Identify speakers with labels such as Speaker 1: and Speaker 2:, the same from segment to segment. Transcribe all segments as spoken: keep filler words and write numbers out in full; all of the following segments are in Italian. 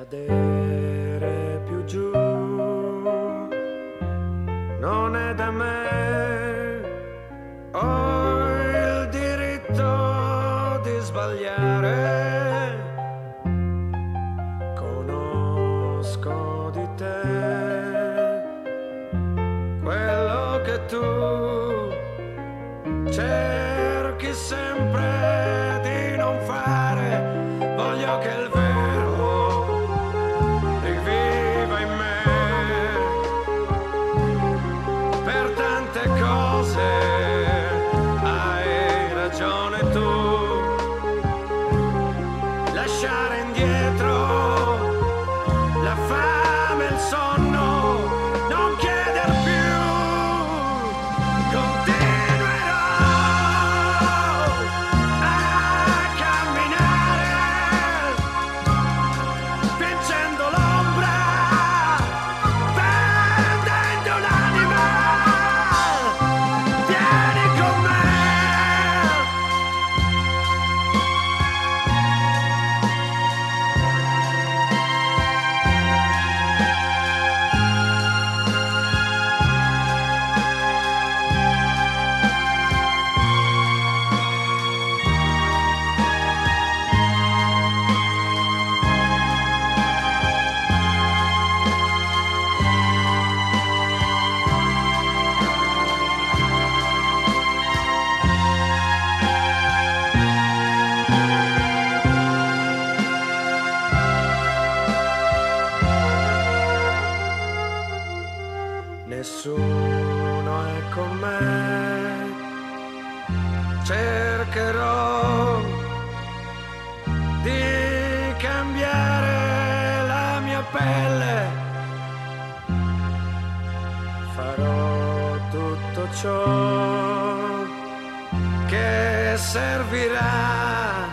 Speaker 1: cadere più giù non è da me, ho il diritto di sbagliare, conosco di te quello che tu cerchi sempre di non fare, voglio che il vero riviva in me. Per tante cose hai ragione tu, lasciare indietro la fame e il sonno, non chieder più, continuerò a camminare, vincendo l'ombra, vendendo l'anima, vieni con me. Nessuno è con me, cercherò di cambiare la mia pelle, farò tutto ciò che servirà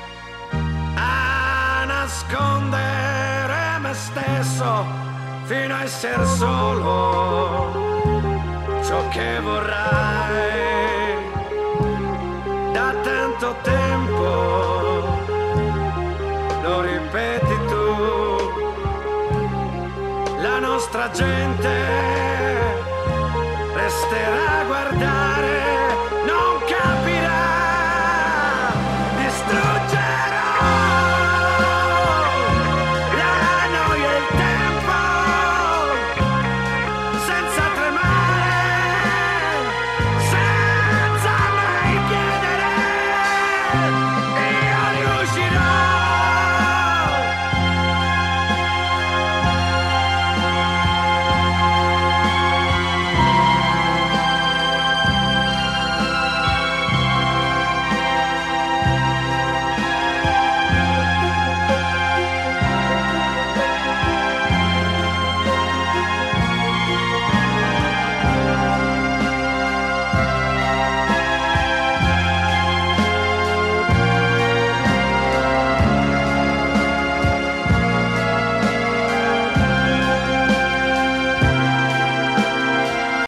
Speaker 1: a nascondere me stesso, fino a essere solo ciò che vorrai. Da tanto tempo lo ripeti tu, la nostra gente resterà a guardare